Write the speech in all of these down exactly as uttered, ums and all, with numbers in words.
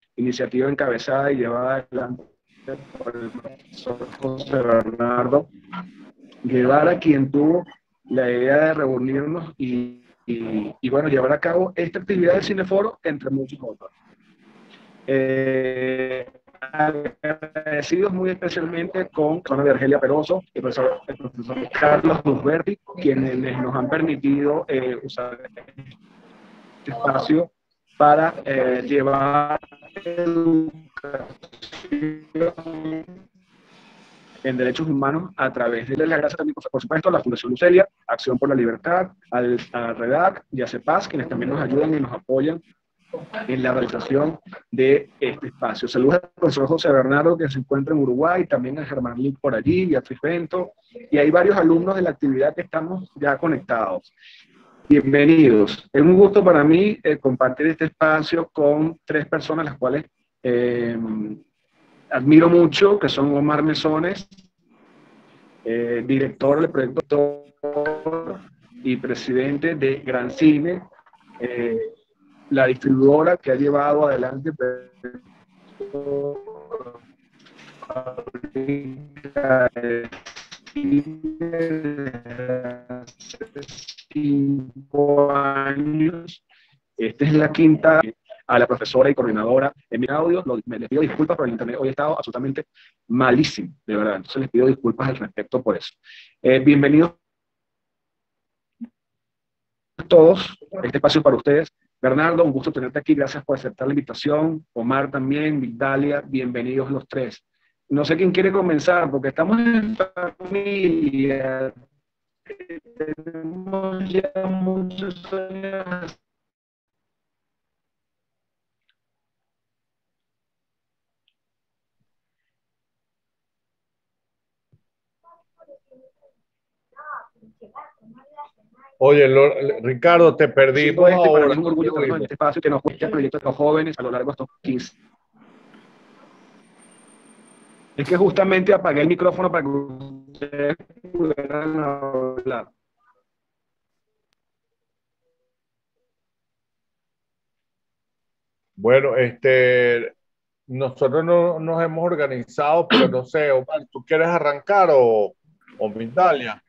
iniciativa encabezada y llevada adelante por el profesor José Bernardo Guevara, quien tuvo la idea de reunirnos y, y, y bueno, llevar a cabo esta actividad del Cineforo, entre muchos otros. Eh, agradecidos muy especialmente con la de Argelia Peroso, el profesor, el profesor Carlos Dusberti, quienes nos han permitido eh, usar este espacio para eh, llevar educación en derechos humanos a través de la gracia también, por supuesto, a la Fundación Lucelia, Acción por la Libertad, al, a REDAC y a CEPAS, quienes también nos ayudan y nos apoyan en la realización de este espacio. Saludos al profesor José Bernardo, que se encuentra en Uruguay, también a Germán Link por allí, Beatriz Bento, y hay varios alumnos de la actividad que estamos ya conectados. Bienvenidos. Es un gusto para mí eh, compartir este espacio con tres personas, las cuales eh, admiro mucho, que son Omar Mesones, eh, director del proyecto y presidente de Gran Cine, eh, la distribuidora que ha llevado adelante cinco años. Esta es la quinta. A la profesora y coordinadora en mi audio, lo, me les pido disculpas por el internet, hoy he estado absolutamente malísimo, de verdad, entonces les pido disculpas al respecto por eso. Eh, bienvenidos todos, este espacio para ustedes. Bernardo, un gusto tenerte aquí, gracias por aceptar la invitación. Omar también, Vigdalia, bienvenidos los tres. No sé quién quiere comenzar, porque estamos en familia, tenemos ya muchos años. Oye, lo, Ricardo, te perdimos Sí, este, para mí ahora. es un orgullo tenernos en este espacio que nos cuesta el proyecto de los jóvenes a lo largo de estos quince. Es que justamente apagué el micrófono para que ustedes pudieran hablar. Bueno, este, nosotros no nos hemos organizado, pero no sé, Omar, ¿tú quieres arrancar o, o Mindalia?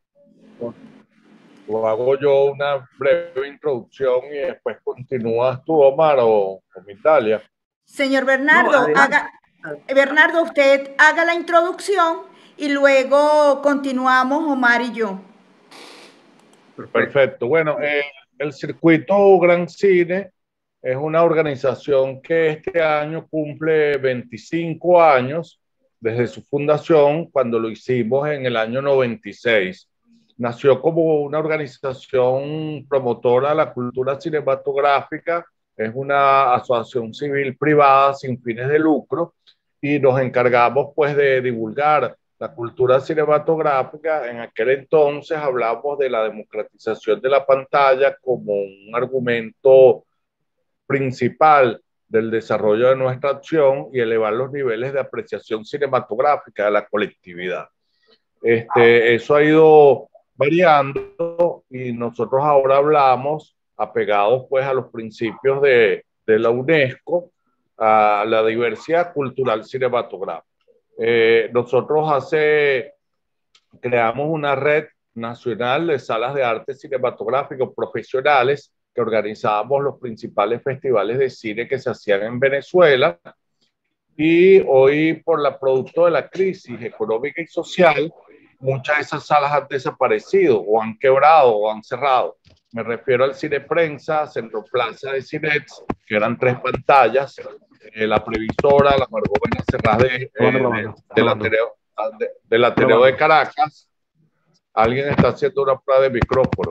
O hago yo una breve introducción y después continúas tú, Omar, o, o Mindalia. Señor Bernardo, no, haga, Bernardo, usted haga la introducción y luego continuamos Omar y yo. Perfecto. Perfecto. Bueno, eh, el Circuito Gran Cine es una organización que este año cumple veinticinco años desde su fundación, cuando lo hicimos en el año noventa y seis. Nació como una organización promotora de la cultura cinematográfica, es una asociación civil privada sin fines de lucro y nos encargamos pues de divulgar la cultura cinematográfica. En aquel entonces hablamos de la democratización de la pantalla como un argumento principal del desarrollo de nuestra acción y elevar los niveles de apreciación cinematográfica de la colectividad. Este, eso ha ido variando y nosotros ahora hablamos apegados pues a los principios de, de la UNESCO, a la diversidad cultural cinematográfica. Eh, nosotros hace, creamos una red nacional de salas de arte cinematográfico profesionales que organizábamos los principales festivales de cine que se hacían en Venezuela, y hoy por la producto de la crisis económica y social, muchas de esas salas han desaparecido o han quebrado o han cerrado. Me refiero al Cine Prensa, Centro Plaza de Cinex, que eran tres pantallas, eh, la Previsora, la Margóvena Serrás de, eh, de, del Ateneo, de, del Ateneo de Caracas. Alguien está haciendo una prueba de micrófono.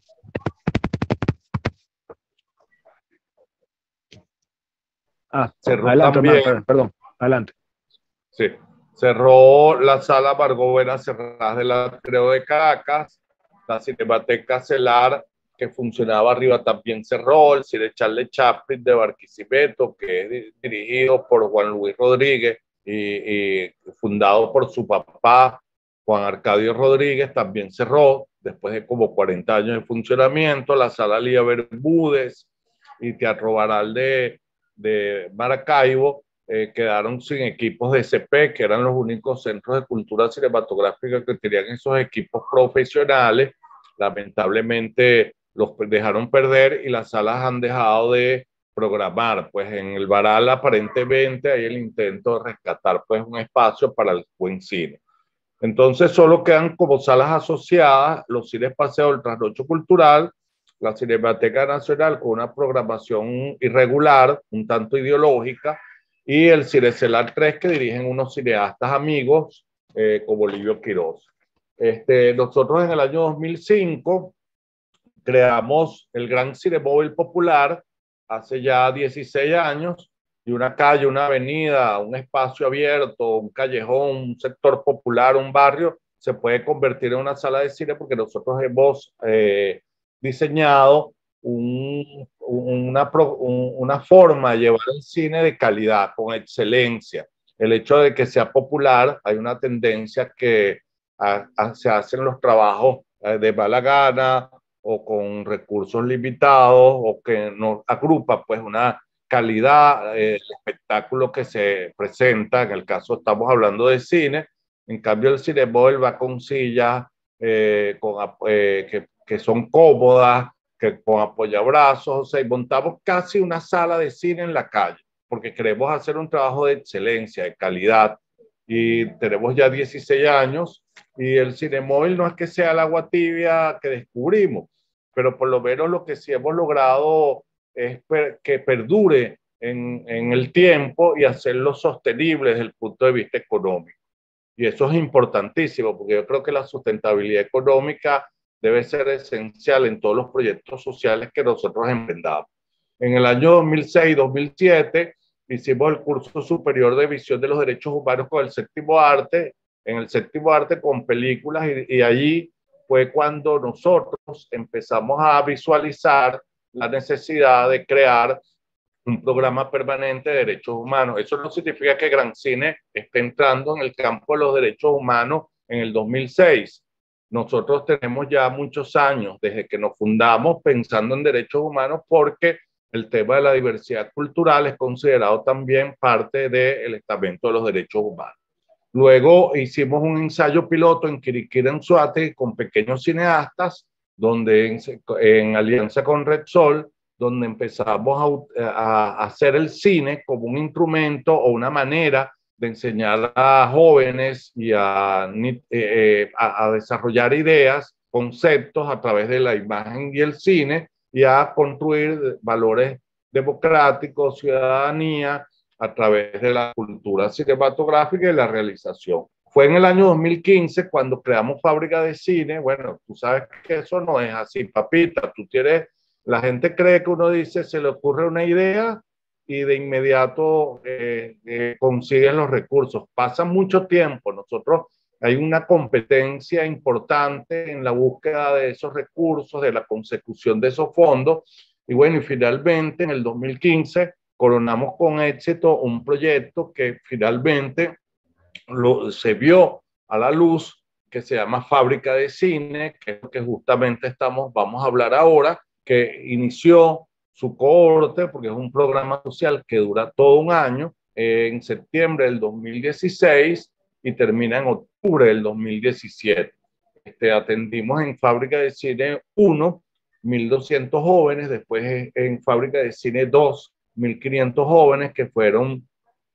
Ah, cerró adelante, también. Omar, perdón, adelante. Sí, cerró la sala Margóvena Serrás del Ateneo de Caracas, la Cinemateca Celar, que funcionaba arriba, también cerró, el Cine Charles Chaplin de Barquisimeto, que es dirigido por Juan Luis Rodríguez y, y fundado por su papá, Juan Arcadio Rodríguez, también cerró, después de como cuarenta años de funcionamiento. La sala Lía Bermúdez y Teatro Baral de, de Maracaibo eh, quedaron sin equipos de C P, que eran los únicos centros de cultura cinematográfica que tenían esos equipos profesionales. Lamentablemente los dejaron perder y las salas han dejado de programar. Pues en el Baral aparentemente hay el intento de rescatar pues un espacio para el buen cine. Entonces solo quedan como salas asociadas los cines Paseo del Trasnocho Cultural, la Cinemateca Nacional con una programación irregular, un tanto ideológica, y el Cine Celar tres que dirigen unos cineastas amigos eh, como Livio Quirós. Este, nosotros en el año dos mil cinco creamos el Gran Cinemóvil Popular hace ya dieciséis años, y una calle, una avenida, un espacio abierto, un callejón, un sector popular, un barrio, se puede convertir en una sala de cine porque nosotros hemos eh, diseñado un, una, un, una forma de llevar el cine de calidad, con excelencia. El hecho de que sea popular, hay una tendencia que a, a, se hacen los trabajos de mala gana o con recursos limitados, o que nos agrupa pues una calidad eh, el espectáculo que se presenta. En el caso estamos hablando de cine, en cambio el Cinemóvil va con sillas eh, con, eh, que, que son cómodas, que con apoyabrazos, o sea, y montamos casi una sala de cine en la calle, porque queremos hacer un trabajo de excelencia, de calidad, y tenemos ya dieciséis años, y el Cinemóvil no es que sea el agua tibia que descubrimos, pero por lo menos lo que sí hemos logrado es per, que perdure en, en el tiempo y hacerlo sostenible desde el punto de vista económico. Y eso es importantísimo, porque yo creo que la sustentabilidad económica debe ser esencial en todos los proyectos sociales que nosotros emprendamos. En el año dos mil seis dos mil siete hicimos el curso superior de visión de los derechos humanos con el séptimo arte, en el séptimo arte con películas, y, y allí fue cuando nosotros empezamos a visualizar la necesidad de crear un programa permanente de derechos humanos. Eso no significa que Gran Cine esté entrando en el campo de los derechos humanos en el dos mil seis. Nosotros tenemos ya muchos años desde que nos fundamos pensando en derechos humanos, porque el tema de la diversidad cultural es considerado también parte del estamento de los derechos humanos. Luego hicimos un ensayo piloto en Quiriquira, en Suate, con pequeños cineastas, donde en, en alianza con Red Sol, donde empezamos a, a hacer el cine como un instrumento o una manera de enseñar a jóvenes y a, eh, a, a desarrollar ideas, conceptos a través de la imagen y el cine, y a construir valores democráticos, ciudadanía, a través de la cultura cinematográfica y la realización. Fue en el año dos mil quince cuando creamos Fábrica de Cine. Bueno, tú sabes que eso no es así, papita. Tú tienes, la gente cree que uno dice, se le ocurre una idea y de inmediato eh, eh, consiguen los recursos. Pasa mucho tiempo. Nosotros hay una competencia importante en la búsqueda de esos recursos, de la consecución de esos fondos. Y bueno, y finalmente en el dos mil quince coronamos con éxito un proyecto que finalmente lo, se vio a la luz, que se llama Fábrica de Cine, que es lo que justamente estamos, vamos a hablar ahora, que inició su cohorte, porque es un programa social que dura todo un año, eh, en septiembre del dos mil dieciséis y termina en octubre del dos mil diecisiete. Este, atendimos en Fábrica de Cine uno, mil doscientos jóvenes, después en Fábrica de Cine dos, mil quinientos jóvenes, que fueron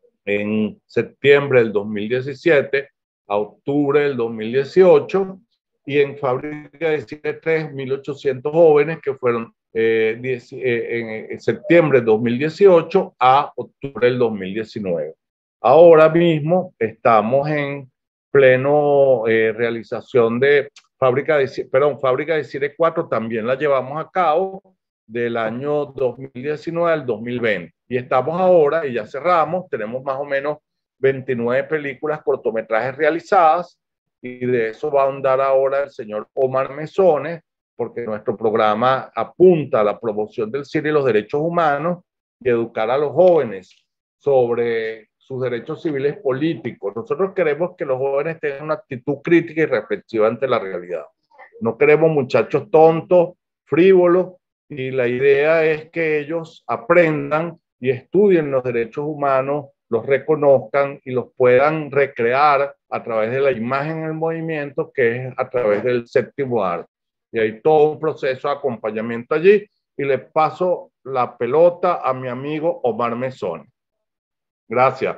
en septiembre del dos mil diecisiete a octubre del dos mil dieciocho, y en Fábrica de Cine tres, mil ochocientos jóvenes, que fueron eh, diez, eh, en septiembre del dos mil dieciocho a octubre del dos mil diecinueve. Ahora mismo estamos en pleno eh, realización de Fábrica de, perdón, Fábrica de Cine cuatro, también la llevamos a cabo del año dos mil diecinueve al dos mil veinte. Y estamos ahora, y ya cerramos, tenemos más o menos veintinueve películas, cortometrajes realizadas, y de eso va a ahondar ahora el señor Omar Mesones, porque nuestro programa apunta a la promoción del cine y los derechos humanos y educar a los jóvenes sobre sus derechos civiles políticos. Nosotros queremos que los jóvenes tengan una actitud crítica y reflexiva ante la realidad. No queremos muchachos tontos, frívolos, y la idea es que ellos aprendan y estudien los derechos humanos los reconozcan y los puedan recrear a través de la imagen en el movimiento, que es a través del séptimo arte. Y hay todo un proceso de acompañamiento allí. Y le paso la pelota a mi amigo Omar Mesón. Gracias.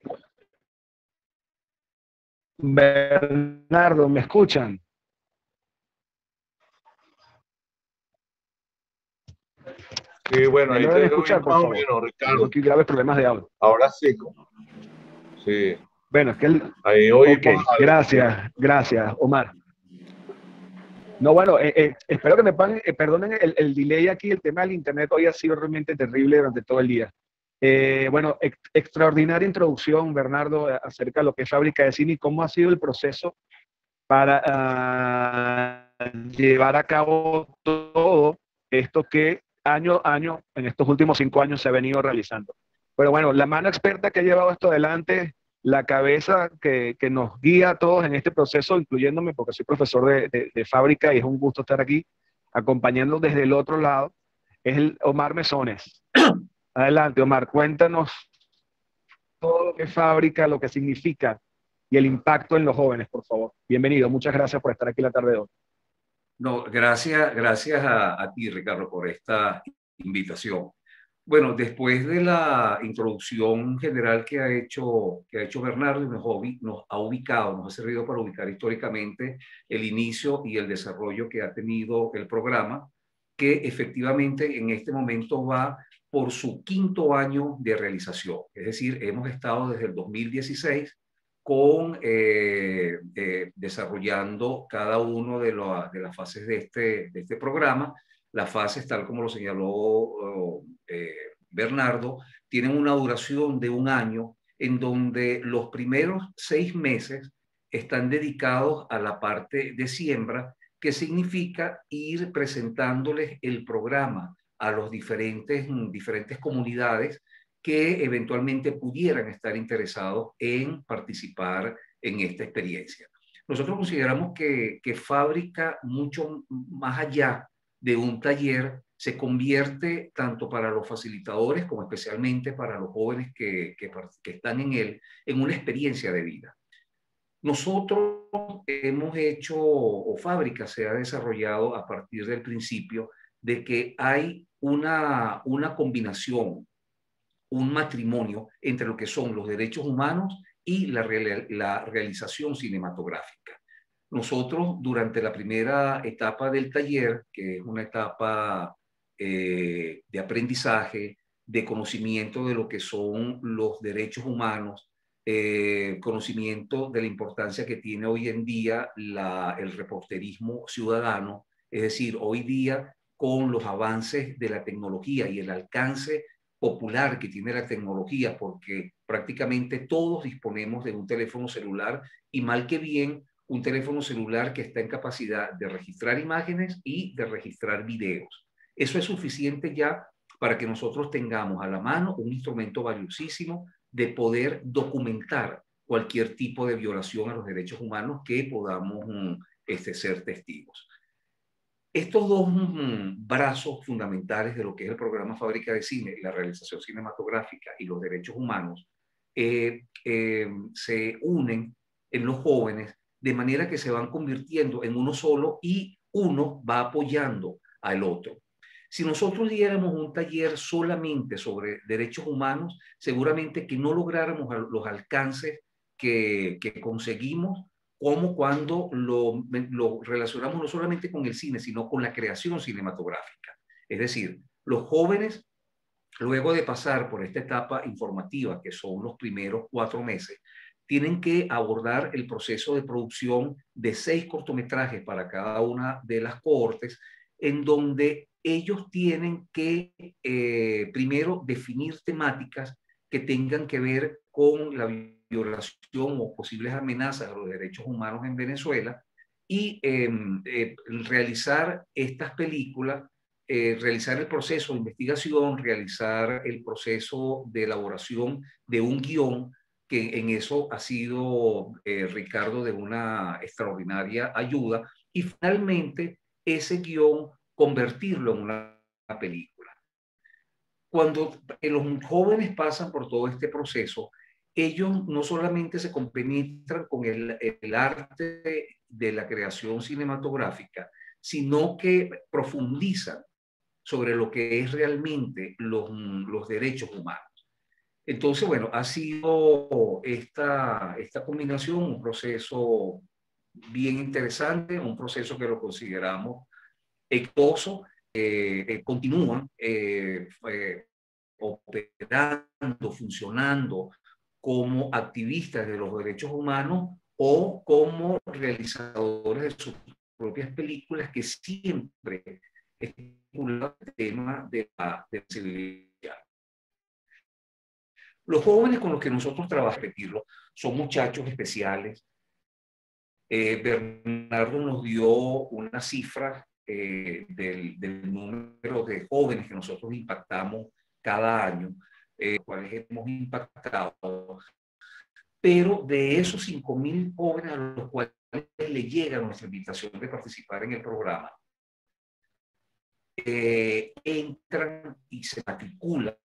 Bernardo, ¿me escuchan? Sí, bueno, ¿Me ahí logran te escuchar, por más o favor? menos, Ricardo. Tengo aquí graves problemas de audio. Ahora sí. Sí. Bueno, es que el... Ahí oímos. Ok, gracias, gracias, Omar. No, bueno, eh, eh, espero que me paguen, eh, perdonen el, el delay aquí, el tema del internet hoy ha sido realmente terrible durante todo el día. Eh, bueno, ex, extraordinaria introducción, Bernardo, acerca de lo que es Fábrica de Cine y cómo ha sido el proceso para uh, llevar a cabo todo esto que año a año, en estos últimos cinco años, se ha venido realizando. Pero bueno, la mano experta que ha llevado esto adelante, la cabeza que, que nos guía a todos en este proceso, incluyéndome porque soy profesor de, de, de fábrica y es un gusto estar aquí, acompañando desde el otro lado, es el Omar Mesones. Adelante, Omar, cuéntanos todo lo que es fábrica, lo que significa y el impacto en los jóvenes, por favor. Bienvenido, muchas gracias por estar aquí la tarde de hoy. No, gracias, gracias a, a ti, Ricardo, por esta invitación. Bueno, después de la introducción general que ha hecho, que ha hecho Bernardo, nos, nos ha ubicado, nos ha servido para ubicar históricamente el inicio y el desarrollo que ha tenido el programa, que efectivamente en este momento va por su quinto año de realización. Es decir, hemos estado desde el dos mil dieciséis con, eh, eh, desarrollando cada una de, lo, de las fases de este, de este programa. Las fases, tal como lo señaló eh, Bernardo, tienen una duración de un año en donde los primeros seis meses están dedicados a la parte de siembra, que significa ir presentándoles el programa a los diferentes, diferentes comunidades que eventualmente pudieran estar interesados en participar en esta experiencia. Nosotros consideramos que, que Fábrica, mucho más allá de un taller, se convierte tanto para los facilitadores como especialmente para los jóvenes que, que, que están en él, en una experiencia de vida. Nosotros hemos hecho, o Fábrica se ha desarrollado a partir del principio de que hay una, una combinación, un matrimonio entre lo que son los derechos humanos y la, la realización cinematográfica. Nosotros, durante la primera etapa del taller, que es una etapa eh, de aprendizaje, de conocimiento de lo que son los derechos humanos, eh, conocimiento de la importancia que tiene hoy en día la, el reporterismo ciudadano, es decir, hoy día con los avances de la tecnología y el alcance popular que tiene la tecnología, porque prácticamente todos disponemos de un teléfono celular y mal que bien un teléfono celular que está en capacidad de registrar imágenes y de registrar videos. Eso es suficiente ya para que nosotros tengamos a la mano un instrumento valiosísimo de poder documentar cualquier tipo de violación a los derechos humanos que podamos um, este, ser testigos. Estos dos um, brazos fundamentales de lo que es el programa Fábrica de Cine, la realización cinematográfica y los derechos humanos, eh, eh, se unen en los jóvenes de manera que se van convirtiendo en uno solo y uno va apoyando al otro. Si nosotros diéramos un taller solamente sobre derechos humanos, seguramente que no lográramos los alcances que, que conseguimos, como cuando lo, lo relacionamos no solamente con el cine, sino con la creación cinematográfica. Es decir, los jóvenes, luego de pasar por esta etapa informativa, que son los primeros cuatro meses, tienen que abordar el proceso de producción de seis cortometrajes para cada una de las cohortes, en donde ellos tienen que eh, primero definir temáticas que tengan que ver con la violación o posibles amenazas a los derechos humanos en Venezuela y eh, eh, realizar estas películas, eh, realizar el proceso de investigación, realizar el proceso de elaboración de un guión, que en eso ha sido eh, Ricardo de una extraordinaria ayuda, y finalmente ese guión convertirlo en una película. cuando los jóvenes pasan por todo este proceso, ellos no solamente se compenetran con el, el arte de la creación cinematográfica, sino que profundizan sobre lo que es realmente los, los derechos humanos. Entonces, bueno, ha sido esta, esta combinación un proceso bien interesante, un proceso que lo consideramos exitoso. Eh, eh, continúan eh, eh, operando, funcionando como activistas de los derechos humanos o como realizadores de sus propias películas que siempre estimulan el tema de la, de la civilidad. Los jóvenes con los que nosotros trabajamos, repetirlo, son muchachos especiales. Eh, Bernardo nos dio una cifra eh, del, del número de jóvenes que nosotros impactamos cada año, eh, cuales hemos impactado. Pero de esos cinco mil jóvenes a los cuales le llega nuestra invitación de participar en el programa, eh, entran y se matriculan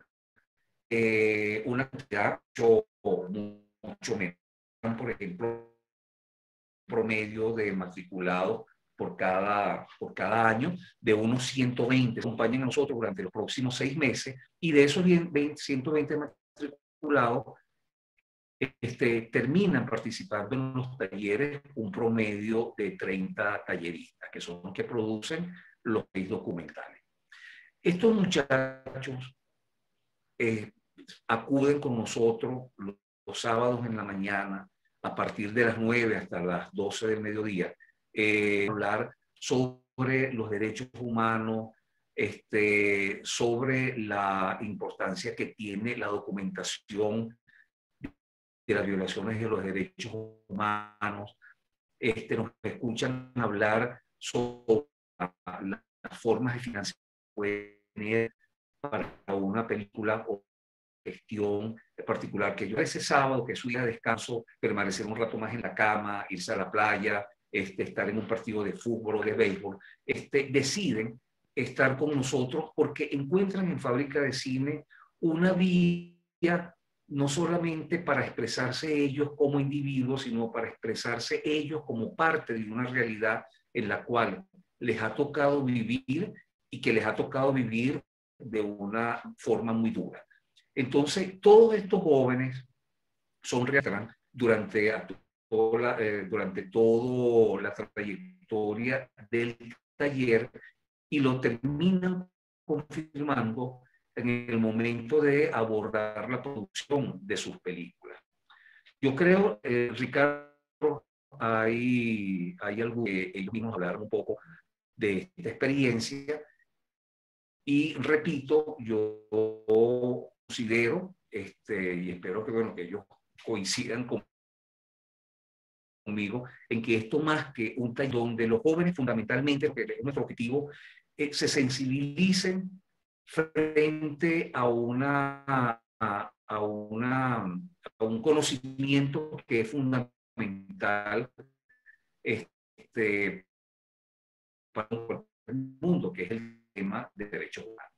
eh, una cantidad mucho, mucho menos. Por ejemplo, promedio de matriculados por cada, por cada año de unos ciento veinte. Acompañan a nosotros durante los próximos seis meses y de esos ciento veinte matriculados este, terminan participando en los talleres un promedio de treinta talleristas, que son los que producen los documentales. Estos muchachos eh, acuden con nosotros los, los sábados en la mañana a partir de las nueve hasta las doce del mediodía, eh, hablar sobre los derechos humanos, este, sobre la importancia que tiene la documentación de las violaciones de los derechos humanos. Este, nos escuchan hablar sobre las formas de financiación para una película o gestión particular, que yo ese sábado, que es su día de descanso, permanecer un rato más en la cama, irse a la playa, este, estar en un partido de fútbol o de béisbol, este, deciden estar con nosotros porque encuentran en Fábrica de Cine una vía no solamente para expresarse ellos como individuos, sino para expresarse ellos como parte de una realidad en la cual les ha tocado vivir y que les ha tocado vivir de una forma muy dura. Entonces, todos estos jóvenes son reales durante, toda la, eh, durante toda la trayectoria del taller y lo terminan confirmando en el momento de abordar la producción de sus películas. Yo creo, eh, Ricardo, hay, hay algo que ellos mismos hablaron un poco de esta experiencia y repito, yo considero, este, y espero que, bueno, que ellos coincidan con, conmigo, en que esto más que un taller donde los jóvenes fundamentalmente, que es nuestro objetivo, eh, se sensibilicen frente a, una, a, a, una, a un conocimiento que es fundamental este, para el mundo, que es el tema de derechos humanos.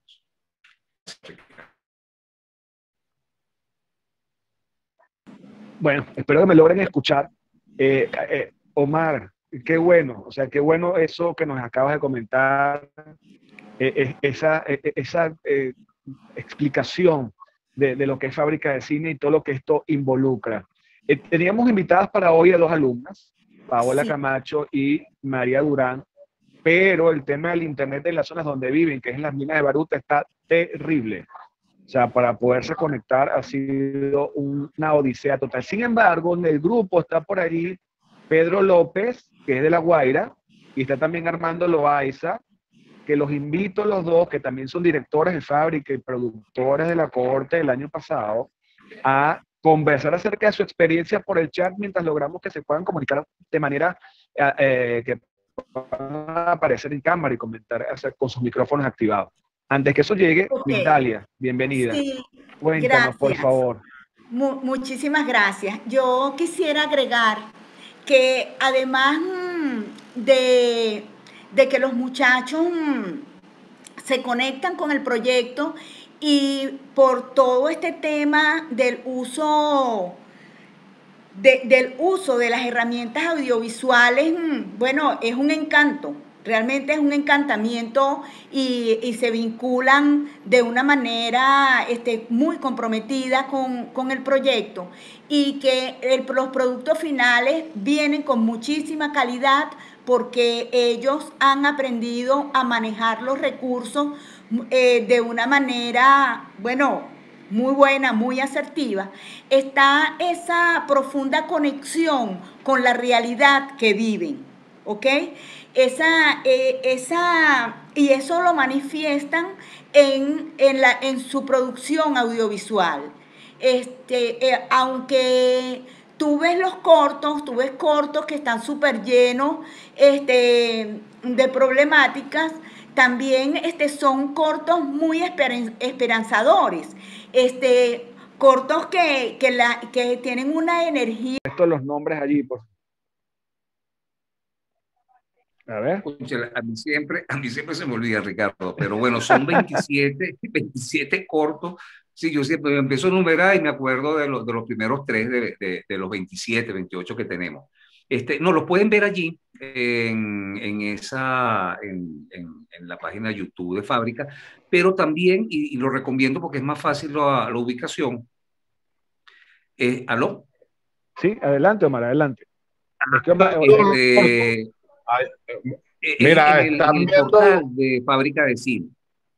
Bueno, espero que me logren escuchar. Eh, eh, Omar, qué bueno, o sea, qué bueno eso que nos acabas de comentar, eh, esa, eh, esa eh, explicación de, de lo que es Fábrica de Cine y todo lo que esto involucra. Eh, teníamos invitadas para hoy a dos alumnas, Paola sí. Camacho y María Durán, pero el tema del internet de las zonas donde viven, que es en las minas de Baruta, está terrible. O sea, para poderse conectar ha sido una odisea total. Sin embargo, en el grupo está por allí Pedro López, que es de La Guaira, y está también Armando Loaiza, que los invito a los dos, que también son directores de Fábrica y productores de La Cohorte del año pasado, a conversar acerca de su experiencia por el chat mientras logramos que se puedan comunicar de manera eh, que puedan aparecer en cámara y comentar con sus micrófonos activados. Antes que eso llegue, okay. Migdalia, bienvenida. Sí, Cuéntanos, gracias. por favor. Mu muchísimas gracias. Yo quisiera agregar que además de, de que los muchachos se conectan con el proyecto y por todo este tema del uso, de, del uso de las herramientas audiovisuales, bueno, es un encanto. Realmente es un encantamiento y, y se vinculan de una manera este, muy comprometida con, con el proyecto y que el, los productos finales vienen con muchísima calidad porque ellos han aprendido a manejar los recursos eh, de una manera, bueno, muy buena, muy asertiva. Está esa profunda conexión con la realidad que viven, ¿ok? Esa, eh, esa, y eso lo manifiestan en, en, la, en su producción audiovisual. Este, eh, aunque tú ves los cortos, tú ves cortos que están súper llenos este, de problemáticas, también este, son cortos muy esperanzadores, este, cortos que, que, la, que tienen una energía. Estos los nombres allí, por A ver. A mí, siempre, a mí siempre se me olvida, Ricardo, pero bueno, son veintisiete, veintisiete cortos. Sí, yo siempre empiezo a numerar y me acuerdo de, lo, de los primeros tres de, de, de los veintisiete, veintiocho que tenemos. Este, no, los pueden ver allí en, en, esa, en, en, en la página YouTube de Fábrica, pero también, y, y lo recomiendo porque es más fácil la, la ubicación. Eh, ¿Aló? Sí, adelante, Omar, adelante. Es que, Omar, este, Ay, eh, Mira, en el, están en el viendo portal de Fábrica de Cine.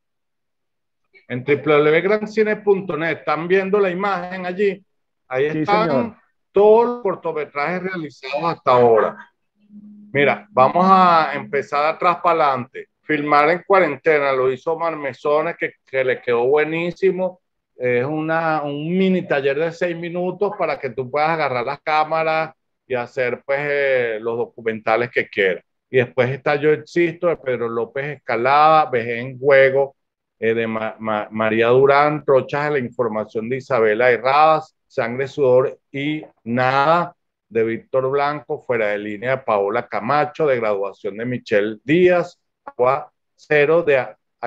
En doble u doble u doble u punto gran cine punto net están viendo la imagen allí. Ahí sí, están señor. Todos los cortometrajes realizados hasta ahora. Mira, vamos a empezar atrás para adelante. Filmar en cuarentena lo hizo Omar Mesones, que, que le quedó buenísimo. Es una, un mini taller de seis minutos para que tú puedas agarrar las cámaras y hacer pues eh, los documentales que quieras. Y después está Yo Existo, de Pedro López Escalada, Vejez en Juego, eh, de Ma Ma María Durán, Trochas de la Información de Isabela Herradas, Sangre, Sudor y Nada, de Víctor Blanco, Fuera de Línea, de Paola Camacho, de Graduación de Michelle Díaz, Agua Cero, de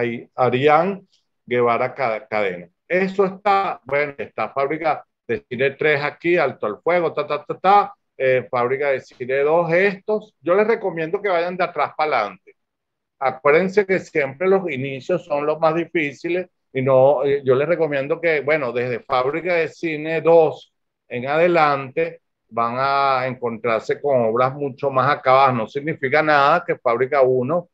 Arián Guevara Cadena. Eso está, bueno, está Fábrica de Cine tres aquí, Alto al Fuego, ta, ta, ta, ta. Eh, Fábrica de Cine dos, estos, yo les recomiendo que vayan de atrás para adelante. Acuérdense que siempre los inicios son los más difíciles y no, yo les recomiendo que, bueno, desde Fábrica de Cine dos en adelante van a encontrarse con obras mucho más acabadas. No significa nada que Fábrica uno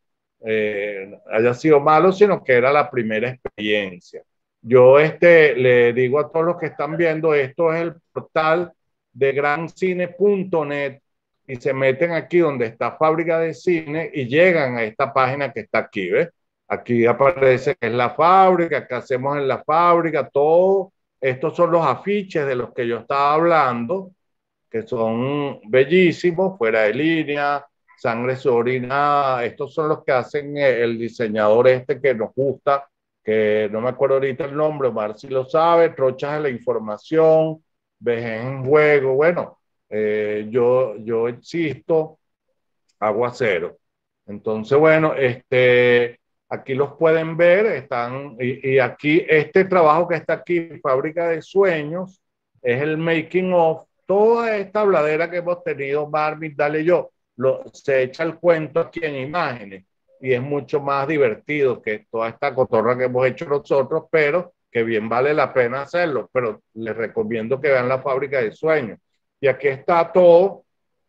eh, haya sido malo, sino que era la primera experiencia. Yo este, le digo a todos los que están viendo, esto es el portal de gran cine punto net y se meten aquí donde está Fábrica de Cine y llegan a esta página que está aquí, ¿ves? Aquí aparece que es la fábrica, que hacemos en la fábrica, todo. Estos son los afiches de los que yo estaba hablando, que son bellísimos, Fuera de Línea, Sangre, Sudor y Nada. Estos son los que hacen el diseñador este que nos gusta, que no me acuerdo ahorita el nombre, Omar si lo sabe, Trochas de la Información, Vejez en Juego, bueno, eh, yo, yo existo, Agua Cero. Entonces, bueno, este, aquí los pueden ver, están, y, y aquí, este trabajo que está aquí, Fábrica de Sueños, es el making of, toda esta habladera que hemos tenido, Marvin, dale yo, lo, se echa el cuento aquí en imágenes, y es mucho más divertido que toda esta cotorra que hemos hecho nosotros, pero que bien vale la pena hacerlo, pero les recomiendo que vean la Fábrica de Sueños. Y aquí está todo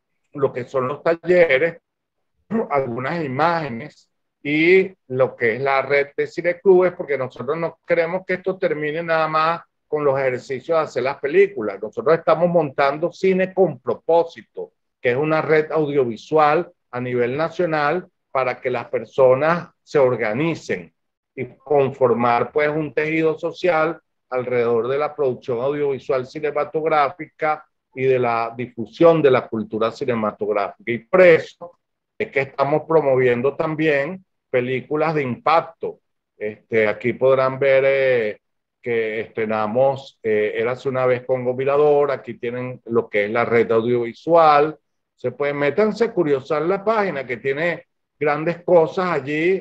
lo que son los talleres, algunas imágenes y lo que es la red de cineclubes, porque nosotros no queremos que esto termine nada más con los ejercicios de hacer las películas. Nosotros estamos montando Cine con Propósito, que es una red audiovisual a nivel nacional para que las personas se organicen y conformar pues un tejido social alrededor de la producción audiovisual cinematográfica y de la difusión de la cultura cinematográfica. Y por eso es que estamos promoviendo también películas de impacto. Este, aquí podrán ver eh, que estrenamos eh, Érase una vez Congo Mirador, aquí tienen lo que es la red audiovisual. Se pueden, métanse a curiosar la página que tiene grandes cosas allí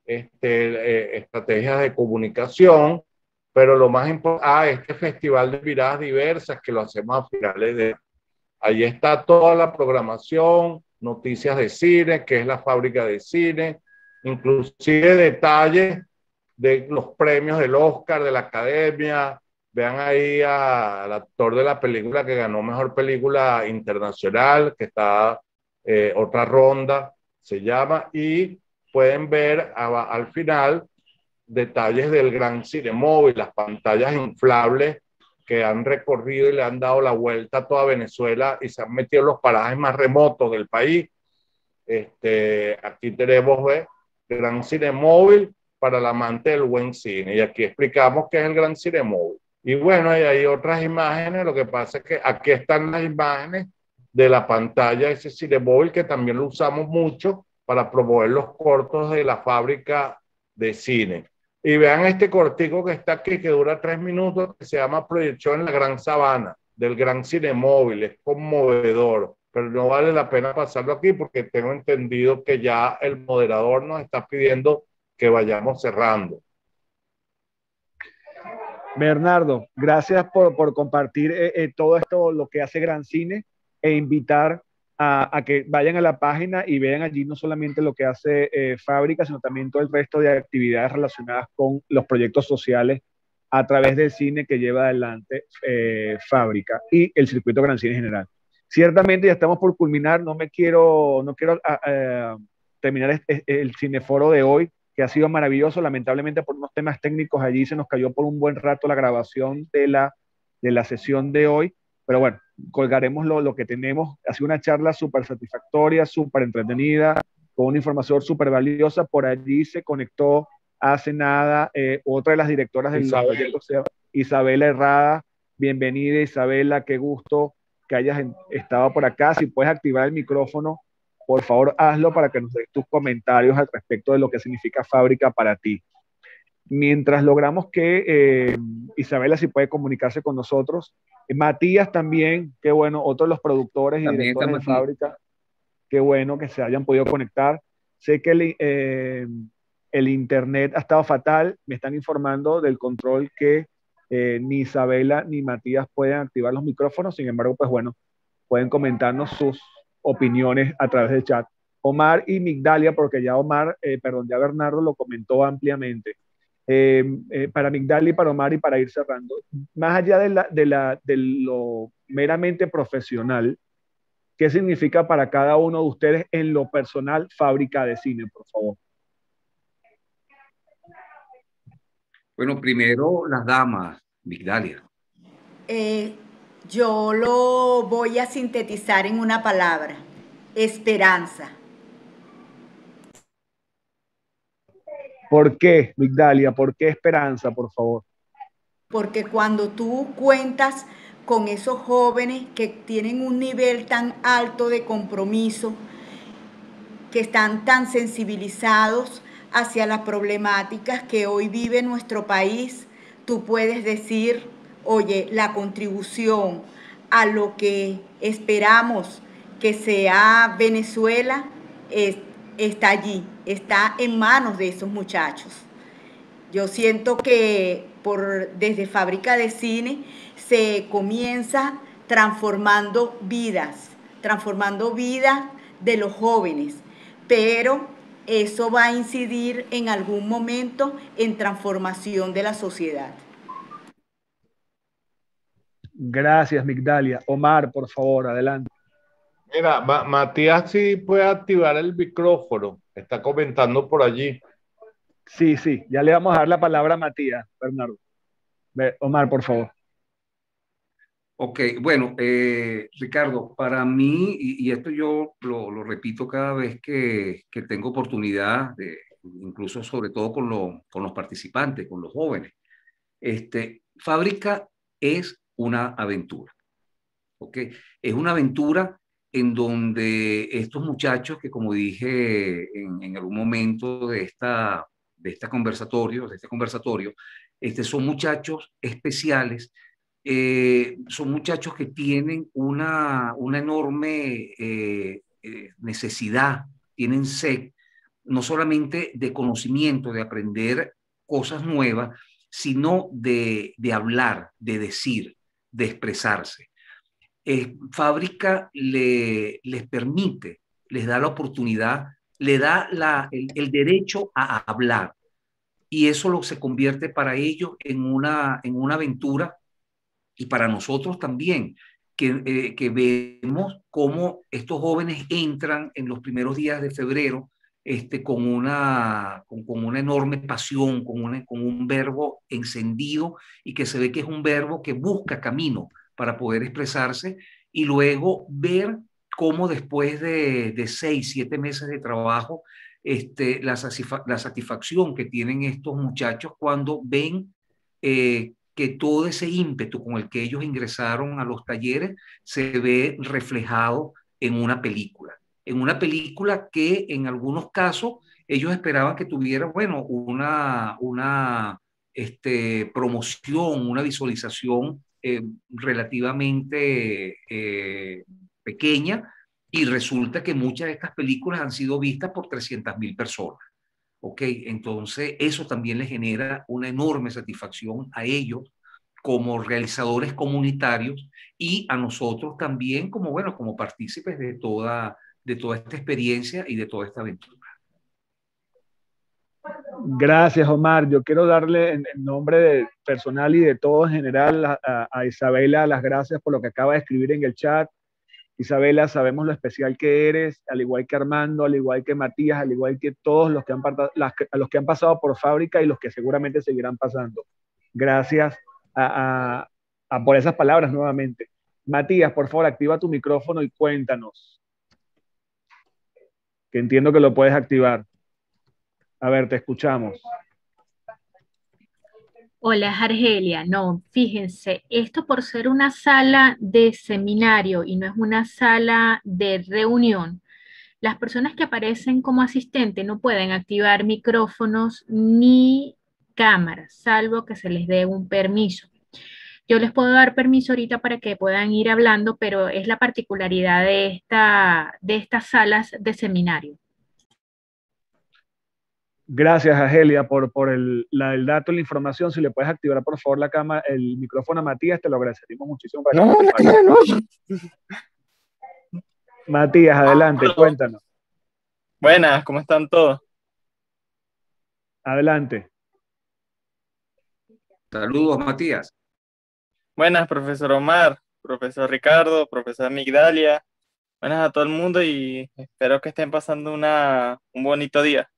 este, eh, estrategias de comunicación, pero lo más importante, ah, este festival de miradas diversas que lo hacemos a finales de... Ahí está toda la programación, noticias de cine, que es la fábrica de cine, inclusive detalles de los premios del Oscar, de la Academia. Vean ahí a, al actor de la película que ganó Mejor Película Internacional, que está eh, otra ronda, se llama, y pueden ver a, al final detalles del Gran Cinemóvil, las pantallas inflables que han recorrido y le han dado la vuelta a toda Venezuela y se han metido en los parajes más remotos del país. Este, aquí tenemos ¿ves? Gran Cinemóvil para el amante del buen cine, y aquí explicamos qué es el Gran Cinemóvil. Y bueno, y hay otras imágenes, lo que pasa es que aquí están las imágenes de la pantalla de ese Cinemóvil, que también lo usamos mucho para promover los cortos de la fábrica de cine. Y vean este cortico que está aquí, que dura tres minutos, que se llama Proyección en la Gran Sabana, del Gran Cinemóvil. Es conmovedor, pero no vale la pena pasarlo aquí porque tengo entendido que ya el moderador nos está pidiendo que vayamos cerrando. Bernardo, gracias por, por compartir eh, eh, todo esto, lo que hace Gran Cine, e invitar a, a que vayan a la página y vean allí no solamente lo que hace eh, Fábrica, sino también todo el resto de actividades relacionadas con los proyectos sociales a través del cine que lleva adelante eh, Fábrica y el circuito Gran Cine en general. Ciertamente ya estamos por culminar, no me quiero, no quiero uh, uh, terminar este, el cineforo de hoy, que ha sido maravilloso. Lamentablemente por unos temas técnicos allí se nos cayó por un buen rato la grabación de la, de la sesión de hoy, pero bueno, colgaremos lo, lo que tenemos. Ha sido una charla súper satisfactoria, súper entretenida, con una información súper valiosa. Por allí se conectó hace nada eh, otra de las directoras del proyecto, Isabela Herrada. Bienvenida, Isabela, qué gusto que hayas estado por acá. Si puedes activar el micrófono, por favor, hazlo para que nos des tus comentarios al respecto de lo que significa Fábrica para ti. Mientras logramos que eh, Isabela si puede comunicarse con nosotros, eh, Matías también, qué bueno, otro de los productores y también directores de Fábrica, qué bueno que se hayan podido conectar. Sé que el, eh, el internet ha estado fatal, me están informando del control que eh, ni Isabela ni Matías pueden activar los micrófonos, sin embargo, pues bueno, pueden comentarnos sus opiniones a través del chat. Omar y Migdalia, porque ya Omar, eh, perdón, ya Bernardo lo comentó ampliamente. Eh, eh, para Migdalia y para Omar, y para ir cerrando, más allá de, la, de, la, de lo meramente profesional, ¿qué significa para cada uno de ustedes en lo personal Fábrica de Cine, por favor? Bueno, primero las damas, Migdalia. Eh, yo lo voy a sintetizar en una palabra: esperanza. ¿Por qué, Migdalia? ¿Por qué esperanza, por favor? Porque cuando tú cuentas con esos jóvenes que tienen un nivel tan alto de compromiso, que están tan sensibilizados hacia las problemáticas que hoy vive nuestro país, tú puedes decir, oye, la contribución a lo que esperamos que sea Venezuela es, está allí, está en manos de esos muchachos. Yo siento que por, desde Fábrica de Cine se comienza transformando vidas, transformando vidas de los jóvenes, pero eso va a incidir en algún momento en transformación de la sociedad. Gracias, Migdalia. Omar, por favor, adelante. Mira, Ma Matías sí puede activar el micrófono, está comentando por allí. Sí, sí, ya le vamos a dar la palabra a Matías, Bernardo. Omar, por favor. Ok, bueno, eh, Ricardo, para mí, y, y esto yo lo, lo repito cada vez que, que tengo oportunidad, de, incluso sobre todo con, lo, con los participantes, con los jóvenes, este, Fábrica es una aventura, ¿ok? Es una aventura en donde estos muchachos que, como dije en, en algún momento de, esta, de, esta conversatorio, de este conversatorio, este, son muchachos especiales. Eh, son muchachos que tienen una, una enorme eh, eh, necesidad, tienen sed no solamente de conocimiento, de aprender cosas nuevas, sino de, de hablar, de decir, de expresarse. Eh, Fábrica le, les permite, les da la oportunidad, le da la, el, el derecho a hablar, y eso lo, se convierte para ellos en una, en una aventura, y para nosotros también, que, eh, que vemos cómo estos jóvenes entran en los primeros días de febrero este, con, una, con, con una enorme pasión, con, una, con un verbo encendido, y que se ve que es un verbo que busca camino para poder expresarse, y luego ver cómo después de, de seis, siete meses de trabajo, este, la, la satisfacción que tienen estos muchachos cuando ven eh, que todo ese ímpetu con el que ellos ingresaron a los talleres se ve reflejado en una película. En una película que en algunos casos ellos esperaban que tuviera, bueno, una, una este, promoción, una visualización eh, relativamente eh, pequeña, y resulta que muchas de estas películas han sido vistas por trescientas mil personas. ¿Ok? Entonces, eso también les genera una enorme satisfacción a ellos como realizadores comunitarios, y a nosotros también como, bueno, como partícipes de toda, de toda esta experiencia y de toda esta aventura. Gracias, Omar. Yo quiero darle en, en nombre de personal y de todo en general a, a, a Isabela las gracias por lo que acaba de escribir en el chat. Isabela, sabemos lo especial que eres, al igual que Armando, al igual que Matías, al igual que todos los que han, las, a los que han pasado por Fábrica y los que seguramente seguirán pasando. Gracias a, a, a por esas palabras nuevamente. Matías, por favor, activa tu micrófono y cuéntanos. Que entiendo que lo puedes activar. A ver, te escuchamos. Hola, es Argelia. No, fíjense, esto por ser una sala de seminario y no es una sala de reunión, las personas que aparecen como asistente no pueden activar micrófonos ni cámaras, salvo que se les dé un permiso. Yo les puedo dar permiso ahorita para que puedan ir hablando, pero es la particularidad de, esta, de estas salas de seminario. Gracias, Argelia, por, por el, la, el dato, la información. Si le puedes activar, por favor, la cámara, el micrófono a Matías, te lo agradeceríamos muchísimo. Para no, no, no. Matías, adelante, cuéntanos. Buenas, ¿cómo están todos? Adelante. Saludos, Matías. Buenas, profesor Omar, profesor Ricardo, profesor Migdalia. Buenas a todo el mundo y espero que estén pasando una, un bonito día.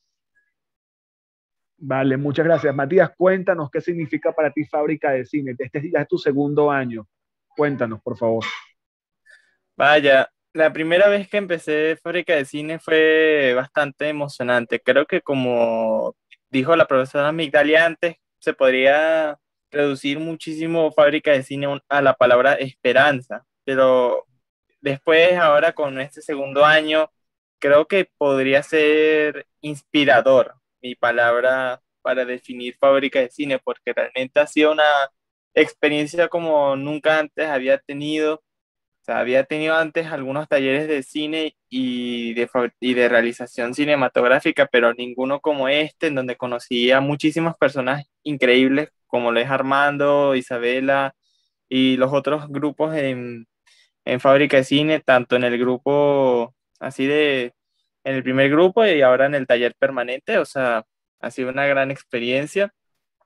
Vale, muchas gracias. Matías, cuéntanos qué significa para ti Fábrica de Cine. Este ya es tu segundo año. Cuéntanos, por favor. Vaya, la primera vez que empecé Fábrica de Cine fue bastante emocionante. Creo que como dijo la profesora Migdalia antes, se podría reducir muchísimo Fábrica de Cine a la palabra esperanza. Pero después, ahora con este segundo año, creo que podría ser inspirador mi palabra para definir Fábrica de Cine, porque realmente ha sido una experiencia como nunca antes había tenido. O sea, había tenido antes algunos talleres de cine y de, y de realización cinematográfica, pero ninguno como este, en donde conocí a muchísimas personas increíbles, como lo es Armando, Isabela y los otros grupos en, en Fábrica de Cine, tanto en el grupo así de, en el primer grupo y ahora en el taller permanente. O sea, ha sido una gran experiencia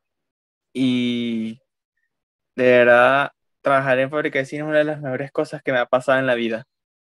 y de verdad trabajar en Fábrica de Cine es una de las mejores cosas que me ha pasado en la vida.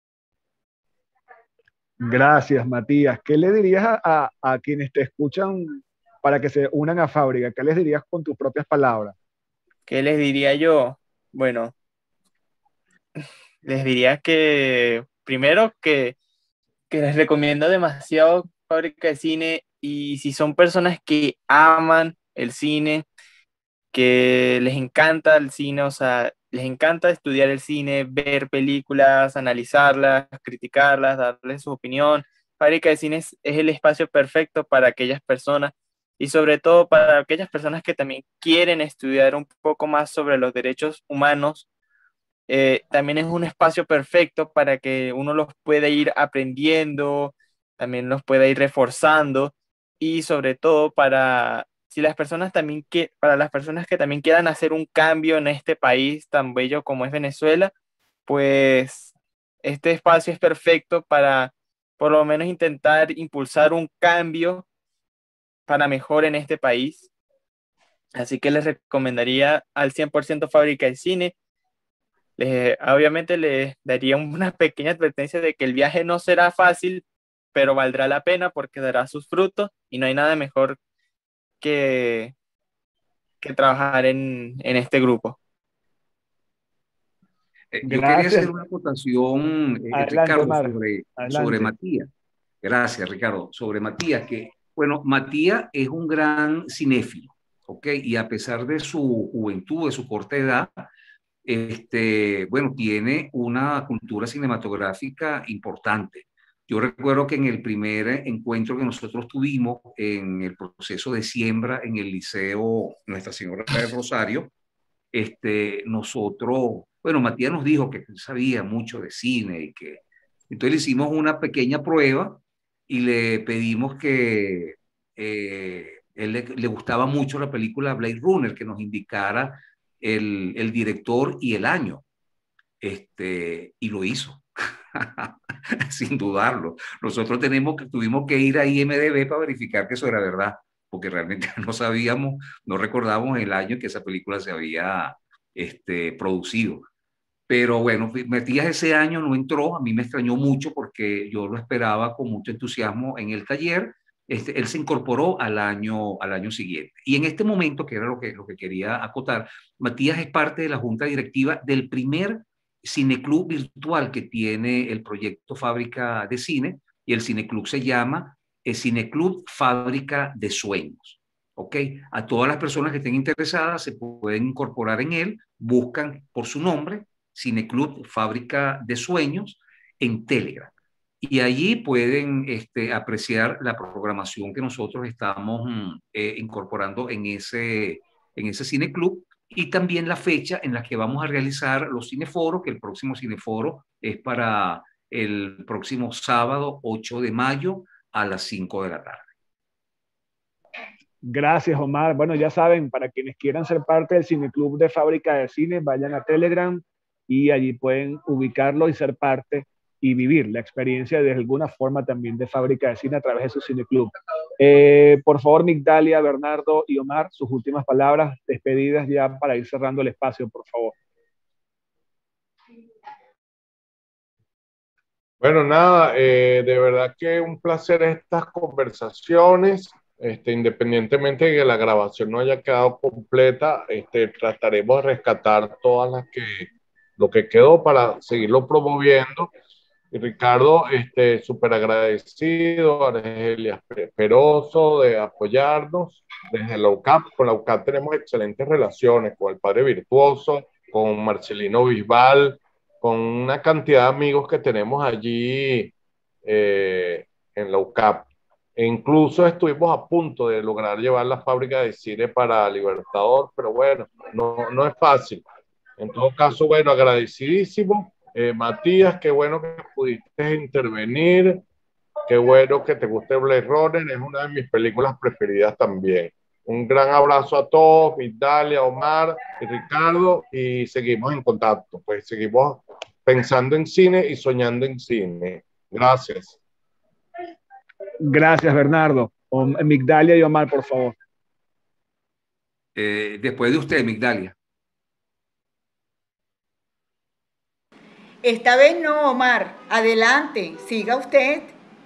Gracias, Matías. ¿Qué le dirías a, a, a quienes te escuchan para que se unan a Fábrica? ¿Qué les dirías con tus propias palabras? ¿Qué les diría yo? Bueno, les diría que primero que, que les recomiendo demasiado Fábrica de Cine, y si son personas que aman el cine, que les encanta el cine, o sea, les encanta estudiar el cine, ver películas, analizarlas, criticarlas, darles su opinión, Fábrica de Cine es, es el espacio perfecto para aquellas personas, y sobre todo para aquellas personas que también quieren estudiar un poco más sobre los derechos humanos. Eh, también es un espacio perfecto para que uno los pueda ir aprendiendo también los pueda ir reforzando y sobre todo para, si las personas también que, para las personas que también quieran hacer un cambio en este país tan bello como es Venezuela, pues este espacio es perfecto para por lo menos intentar impulsar un cambio para mejor en este país. Así que les recomendaría al cien por ciento Fábrica de Cine. Les, obviamente les daría una pequeña advertencia de que el viaje no será fácil, pero valdrá la pena porque dará sus frutos y no hay nada mejor que, que trabajar en, en este grupo. Eh, Yo quería Gracias. hacer una acotación, eh, Adelante, Ricardo, Omar. sobre, Adelante. sobre Matías. Gracias, Ricardo. Sobre Matías, que, bueno, Matías es un gran cinéfilo, ¿ok? Y a pesar de su juventud, de su corta edad, este, bueno, tiene una cultura cinematográfica importante. Yo recuerdo que en el primer encuentro que nosotros tuvimos en el proceso de siembra en el Liceo Nuestra Señora del Rosario, este, nosotros, bueno, Matías nos dijo que sabía mucho de cine y que entonces le hicimos una pequeña prueba y le pedimos que eh, él le, le gustaba mucho la película Blade Runner, que nos indicara el, el director y el año. Este, y lo hizo, sin dudarlo. Nosotros tenemos que, tuvimos que ir a I M D B para verificar que eso era verdad, porque realmente no sabíamos, no recordábamos el año en que esa película se había este, producido. Pero bueno, Matías ese año no entró, a mí me extrañó mucho porque yo lo esperaba con mucho entusiasmo en el taller. Este, él se incorporó al año, al año siguiente. Y en este momento, que era lo que, lo que quería acotar, Matías es parte de la junta directiva del primer cineclub virtual que tiene el proyecto Fábrica de Cine, y el cineclub se llama el Cineclub Fábrica de Sueños. ¿Ok? A todas las personas que estén interesadas se pueden incorporar en él, buscan por su nombre, Cineclub Fábrica de Sueños, en Telegram. Y allí pueden este, apreciar la programación que nosotros estamos eh, incorporando en ese, en ese cineclub, y también la fecha en la que vamos a realizar los cineforos, que el próximo cineforo es para el próximo sábado ocho de mayo a las cinco de la tarde. Gracias, Omar. Bueno, ya saben, para quienes quieran ser parte del Cineclub de Fábrica de Cine, vayan a Telegram y allí pueden ubicarlo y ser parte y vivir la experiencia de alguna forma también de Fábrica de Cine a través de su Cineclub. Eh, por favor, Migdalia, Bernardo y Omar, sus últimas palabras, despedidas ya para ir cerrando el espacio, por favor. Bueno, nada, eh, de verdad que un placer estas conversaciones. Este, independientemente de que la grabación no haya quedado completa, este, trataremos de rescatar todas las que, lo que quedó para seguirlo promoviendo. Y Ricardo, este, súper agradecido, Argelia Peroso de apoyarnos desde la U C A P. Con la U C A P tenemos excelentes relaciones, con el Padre Virtuoso, con Marcelino Bisbal, con una cantidad de amigos que tenemos allí eh, en la U C A P. E incluso estuvimos a punto de lograr llevar la fábrica de cine para Libertador, pero bueno, no, no es fácil. En todo caso, bueno, agradecidísimo. Eh, Matías, qué bueno que pudiste intervenir, qué bueno que te guste Blade Runner, es una de mis películas preferidas también. Un gran abrazo a todos, Migdalia, Omar y Ricardo, y seguimos en contacto, pues seguimos pensando en cine y soñando en cine. Gracias. Gracias, Bernardo. O, Migdalia y Omar, por favor. Eh, después de usted, Migdalia. Esta vez no, Omar. Adelante, siga usted.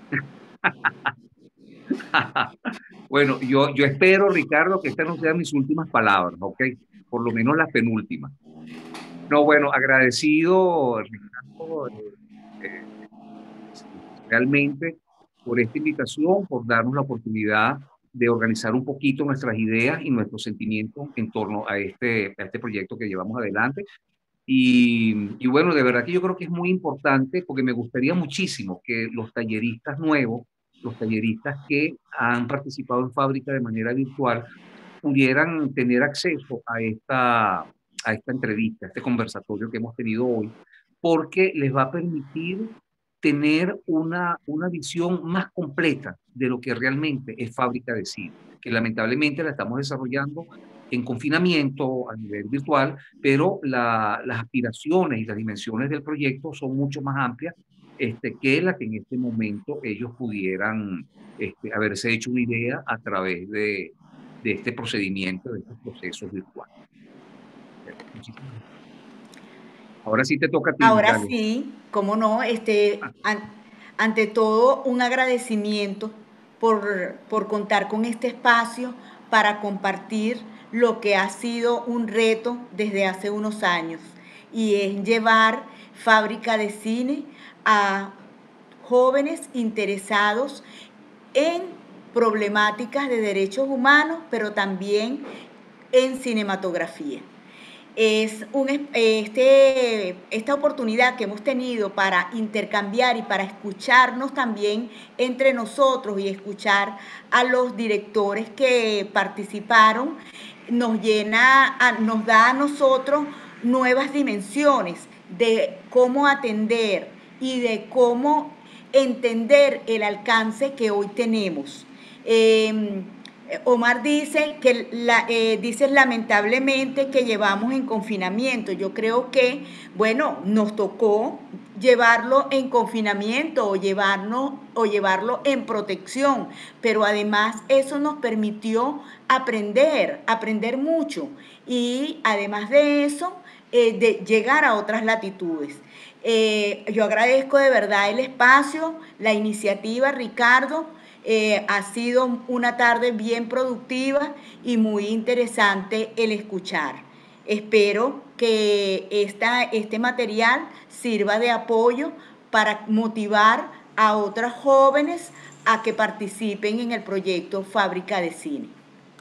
Bueno, yo, yo espero, Ricardo, que estas no sean mis últimas palabras, ¿ok? Por lo menos las penúltimas. No, bueno, agradecido, Ricardo, eh, eh, realmente por esta invitación, por darnos la oportunidad de organizar un poquito nuestras ideas y nuestros sentimientos en torno a este, a este proyecto que llevamos adelante. Y, y bueno, de verdad que yo creo que es muy importante porque me gustaría muchísimo que los talleristas nuevos, los talleristas que han participado en Fábrica de manera virtual, pudieran tener acceso a esta, a esta entrevista, a este conversatorio que hemos tenido hoy, porque les va a permitir tener una, una visión más completa de lo que realmente es Fábrica de Cine, que lamentablemente la estamos desarrollando en confinamiento a nivel virtual, pero la, las aspiraciones y las dimensiones del proyecto son mucho más amplias este, que la que en este momento ellos pudieran este, haberse hecho una idea a través de, de este procedimiento, de estos procesos virtuales. Muchísimas gracias. Ahora sí te toca a ti, Ahora Migdalia. sí, cómo no, este, an- ante todo un agradecimiento por, por contar con este espacio para compartir lo que ha sido un reto desde hace unos años, y es llevar Fábrica de Cine a jóvenes interesados en problemáticas de derechos humanos, pero también en cinematografía. Es un, este, esta oportunidad que hemos tenido para intercambiar y para escucharnos también entre nosotros y escuchar a los directores que participaron, nos llena, nos da a nosotros nuevas dimensiones de cómo atender y de cómo entender el alcance que hoy tenemos. Eh, Omar dice que la, eh, dice lamentablemente que llevamos en confinamiento. Yo creo que, bueno, nos tocó llevarlo en confinamiento o, llevarnos, o llevarlo en protección, pero además eso nos permitió aprender, aprender mucho, y además de eso, eh, de llegar a otras latitudes. Eh, yo agradezco de verdad el espacio, la iniciativa, Ricardo. Eh, ha sido una tarde bien productiva y muy interesante el escuchar. Espero que esta, este material sirva de apoyo para motivar a otros jóvenes a que participen en el proyecto Fábrica de Cine.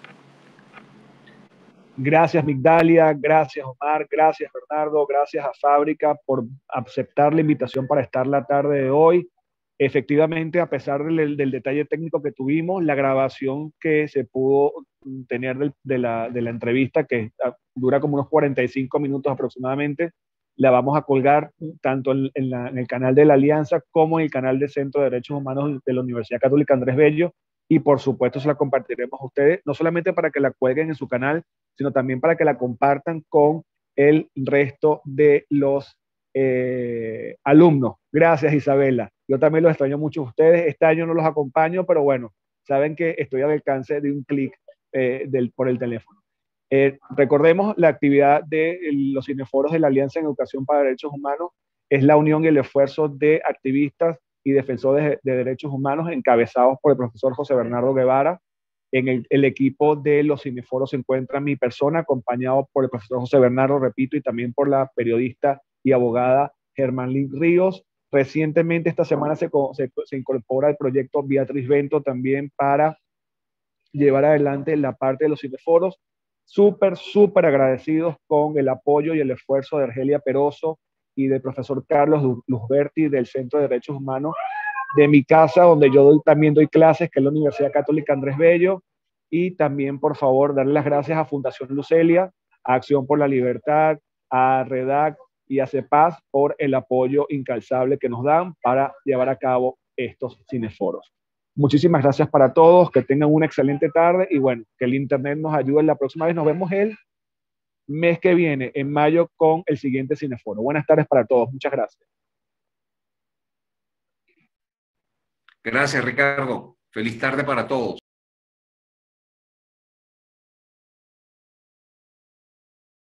Gracias, Migdalia, gracias, Omar, gracias, Bernardo, gracias a Fábrica por aceptar la invitación para estar la tarde de hoy. Efectivamente, a pesar del, del detalle técnico que tuvimos, la grabación que se pudo tener del, de, la, de la entrevista, que dura como unos cuarenta y cinco minutos aproximadamente, la vamos a colgar tanto en, en, la, en el canal de la Alianza como en el canal del Centro de Derechos Humanos de la Universidad Católica Andrés Bello, y por supuesto se la compartiremos a ustedes, no solamente para que la cuelguen en su canal, sino también para que la compartan con el resto de los eh, alumnos. Gracias, Isabela. Yo también los extraño mucho a ustedes. Este año no los acompaño, pero bueno, saben que estoy al alcance de un clic eh, del, por el teléfono. Eh, recordemos la actividad de los cineforos de la Alianza en Educación para Derechos Humanos. Es la unión y el esfuerzo de activistas y defensores de, de derechos humanos encabezados por el profesor José Bernardo Guevara. En el, el equipo de los cineforos se encuentra mi persona, acompañado por el profesor José Bernardo, repito, y también por la periodista y abogada Germán Ríos. Recientemente, esta semana, se, se, se incorpora el proyecto Beatriz Bento también para llevar adelante la parte de los cineforos. Súper, súper agradecidos con el apoyo y el esfuerzo de Argelia Peroso y del profesor Carlos Luzberti del Centro de Derechos Humanos de mi casa, donde yo doy, también doy clases, que es la Universidad Católica Andrés Bello. Y también, por favor, darle las gracias a Fundación Lucelia, a Acción por la Libertad, a REDAC y a CEPAS por el apoyo incalzable que nos dan para llevar a cabo estos cineforos. Muchísimas gracias para todos, que tengan una excelente tarde y bueno, que el internet nos ayude la próxima vez. Nos vemos el mes que viene, en mayo, con el siguiente cineforo. Buenas tardes para todos, muchas gracias. Gracias, Ricardo. Feliz tarde para todos.